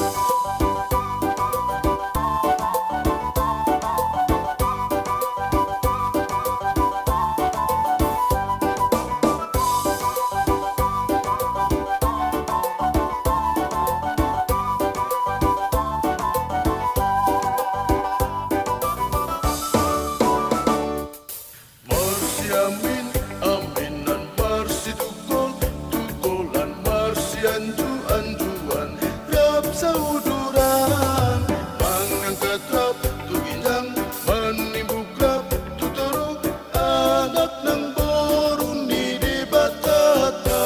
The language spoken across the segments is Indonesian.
Amin, aminan marsi tukolan marsi anjuan rap sauduran mangangkat rap tuginjang menimbuk rap tuturu anak ng boruni di batata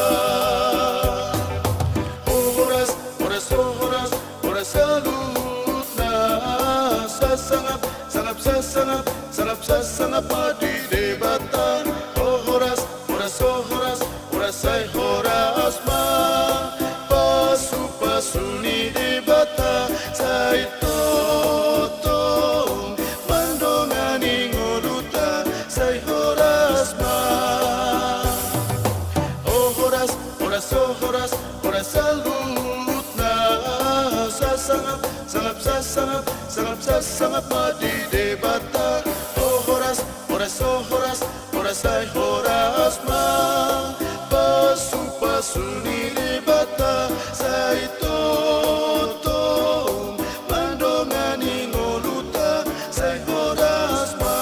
oras salut na sasangap sasangap padi debatan horas ay horas ma pasu ni debata say totong mandongani ngoluta say horas ma horas salut na sasangap padi debata horas ay horas ma pasu ni debata say totong mandongani ngoluta say horas ma.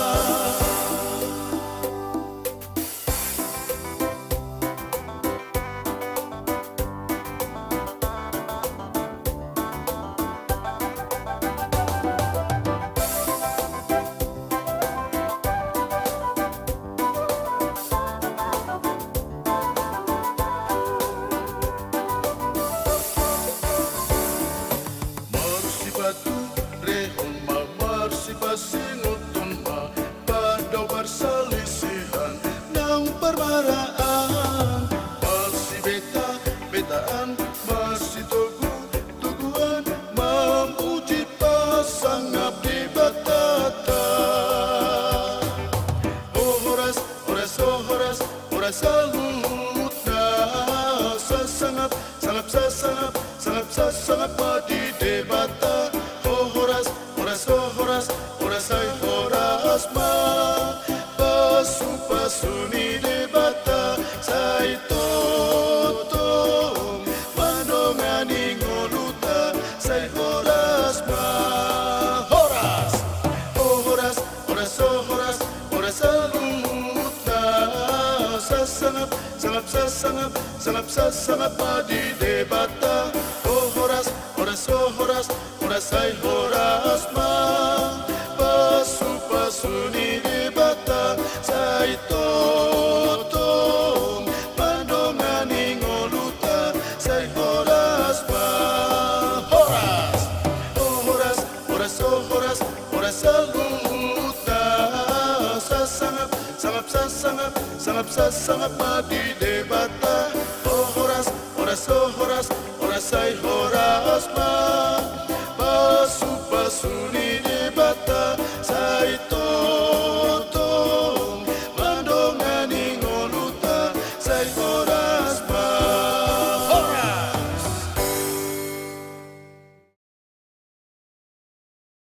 Rehon ma marsi pasinutun ma padaw perselisihan ng permaraan marsi betaan marsi tuguan mamuji pasangap di batata horas salut na sasangap padi debata horas ay horas ma pasu ni debata say totong mandongani ngoluta say horas ma horas salut na sasangap padi debata horas ay horas ma pasu ni debata say totong mandongani ngoluta say horas ma horas salut na sasangap padi debata horas ay horas ma pasu ni debata